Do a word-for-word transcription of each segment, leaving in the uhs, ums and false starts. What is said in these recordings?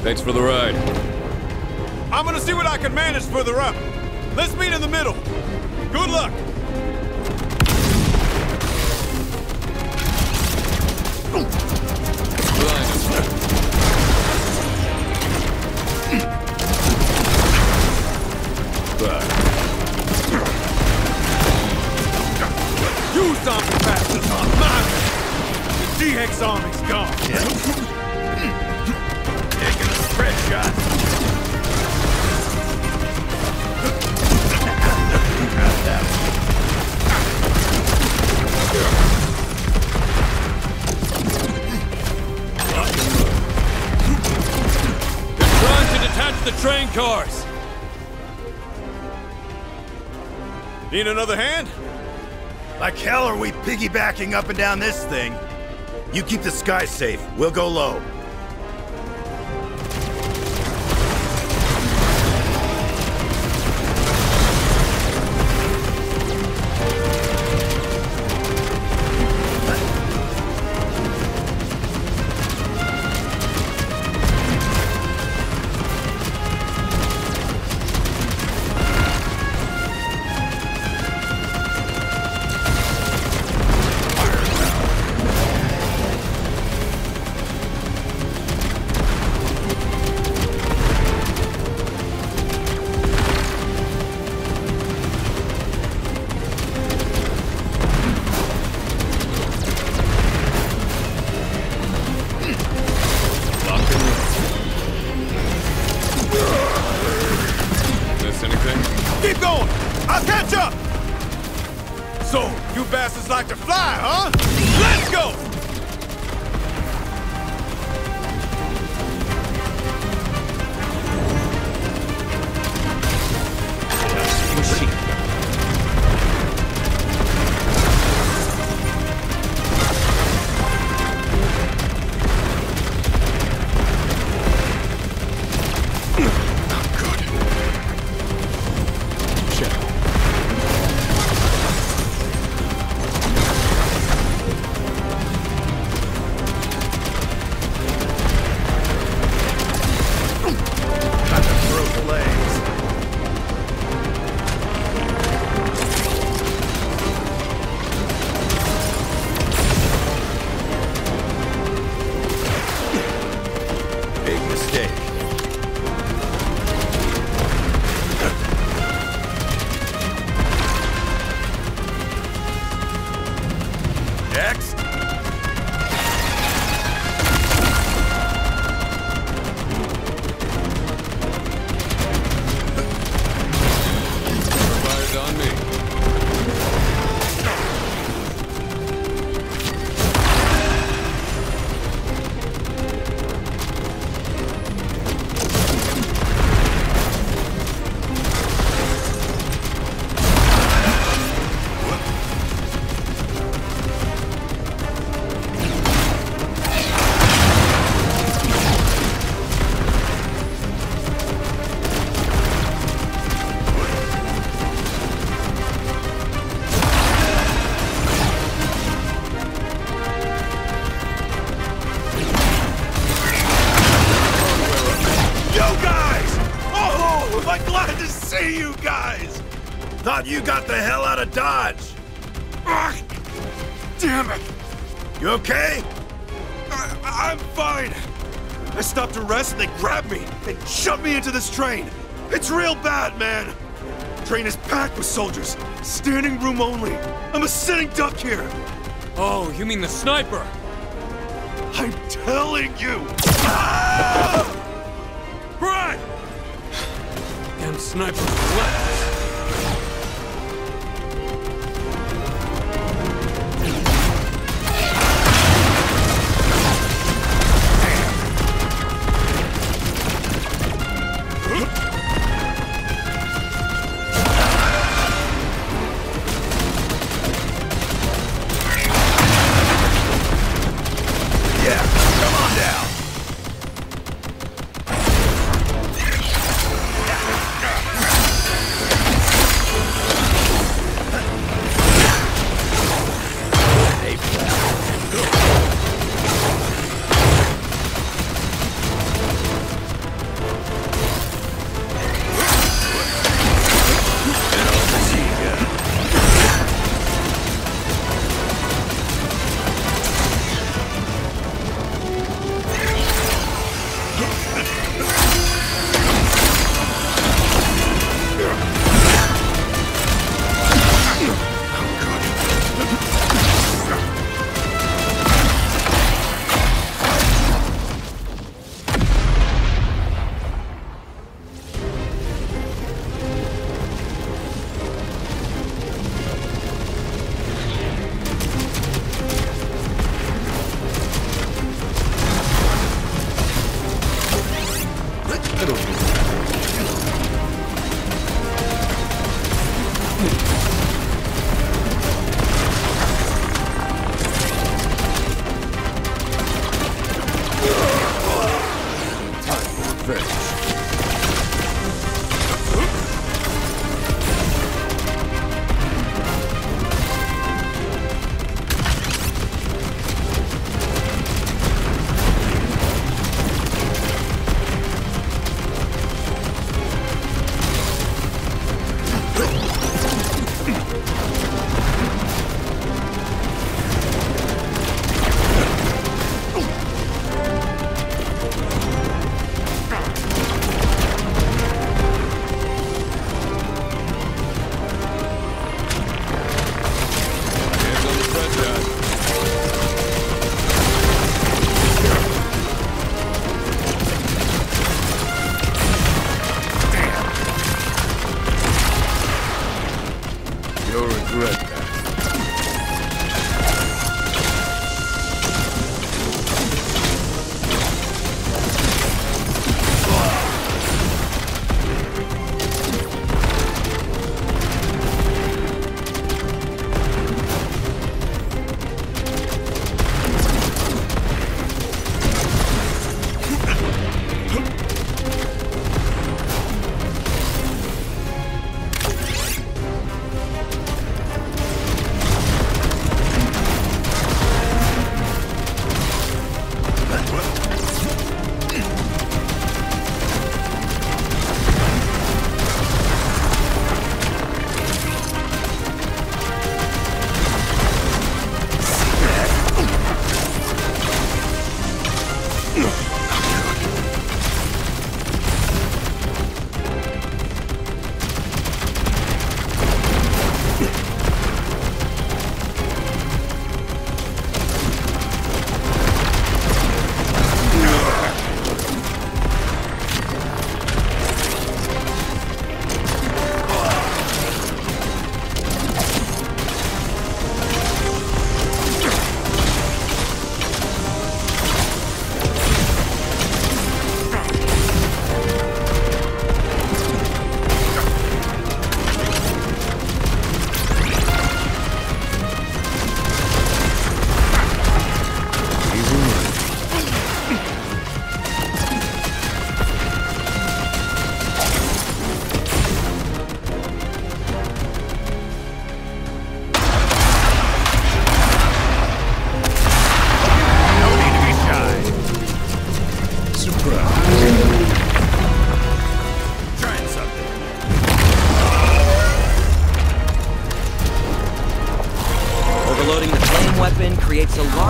Thanks for the ride. I'm gonna see what I can manage further up. Let's meet in the middle. Good luck. You zombie bastards are mine! The D-Hex army's gone! Taking a spread shot. Got that. They're trying to detach the train cars! Need another hand? Like hell are we piggybacking up and down this thing? You keep the sky safe. We'll go low. Keep going! I'll catch up! So, you bastards like to fly, huh? Let's go! Thought you got the hell out of Dodge! Ugh, damn it! You okay? I, I'm fine! I stopped to rest and they grabbed me and shoved me into this train! It's real bad, man! The train is packed with soldiers, standing room only. I'm a sitting duck here! Oh, you mean the sniper? I'm telling you! Ah! Brad! Damn sniper left.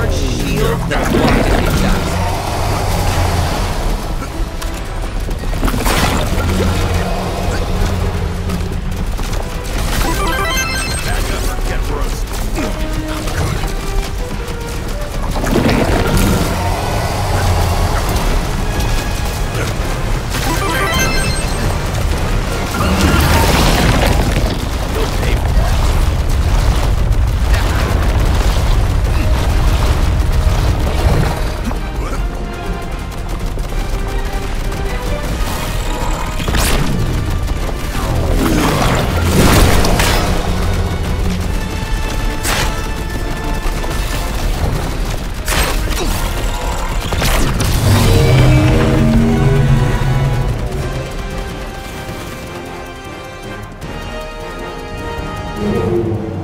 large shield that blocks enemy shots. Back up or get roasted. You